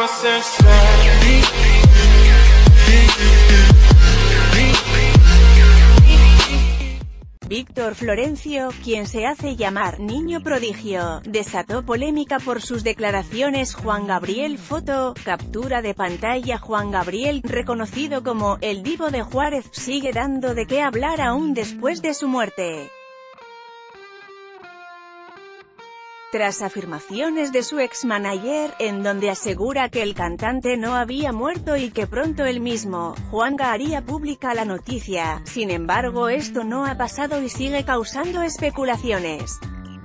Víctor Florencio, quien se hace llamar Niño Prodigio, desató polémica por sus declaraciones. Juan Gabriel foto, captura de pantalla. Juan Gabriel, reconocido como el Divo de Juárez, sigue dando de qué hablar aún después de su muerte. Tras afirmaciones de su ex-manager, en donde asegura que el cantante no había muerto y que pronto él mismo, Juanga, haría pública la noticia. Sin embargo, esto no ha pasado y sigue causando especulaciones.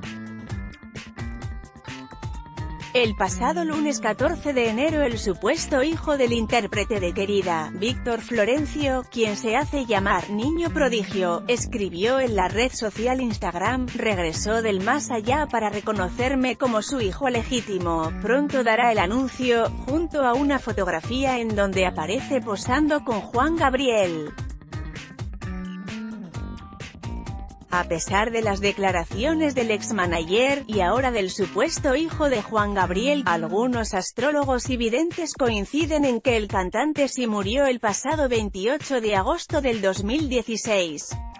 El pasado lunes 14 de enero el supuesto hijo del intérprete de Querida, Víctor Florencio, quien se hace llamar Niño Prodigio, escribió en la red social Instagram: regresó del más allá para reconocerme como su hijo legítimo. Pronto dará el anuncio, junto a una fotografía en donde aparece posando con Juan Gabriel. A pesar de las declaraciones del ex-manager, y ahora del supuesto hijo de Juan Gabriel, algunos astrólogos y videntes coinciden en que el cantante sí murió el pasado 28 de agosto del 2016.